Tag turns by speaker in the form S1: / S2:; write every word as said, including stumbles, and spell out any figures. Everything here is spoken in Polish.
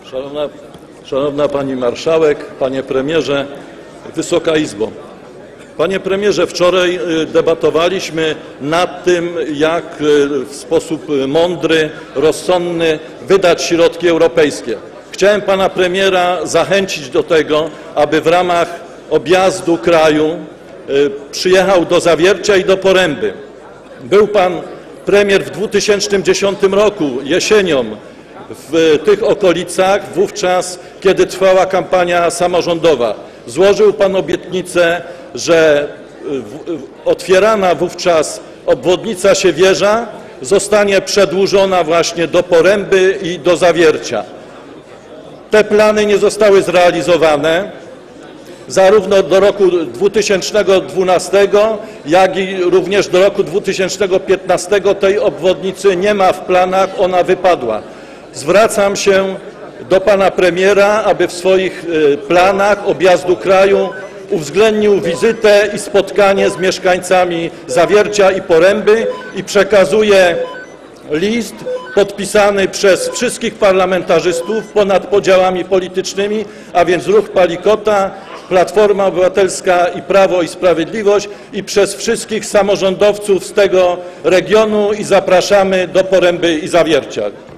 S1: Szanowna, Szanowna Pani Marszałek, Panie Premierze, Wysoka Izbo. Panie Premierze, wczoraj debatowaliśmy nad tym, jak w sposób mądry, rozsądny wydać środki europejskie. Chciałem Pana Premiera zachęcić do tego, aby w ramach objazdu kraju przyjechał do Zawiercia i do Poręby. Był Pan Premier w dwa tysiące dziesiątym roku jesienią w tych okolicach, wówczas kiedy trwała kampania samorządowa. Złożył Pan obietnicę, że otwierana wówczas obwodnica Siewierza zostanie przedłużona właśnie do Poręby i do Zawiercia. Te plany nie zostały zrealizowane. Zarówno do roku dwa tysiące dwunastego, jak i również do roku dwa tysiące piętnastego tej obwodnicy nie ma w planach, ona wypadła. Zwracam się do Pana Premiera, aby w swoich planach objazdu kraju uwzględnił wizytę i spotkanie z mieszkańcami Zawiercia i Poręby i przekazuję list podpisany przez wszystkich parlamentarzystów ponad podziałami politycznymi, a więc Ruch Palikota, Platforma Obywatelska i Prawo i Sprawiedliwość i przez wszystkich samorządowców z tego regionu i zapraszamy do Poręby i Zawiercia.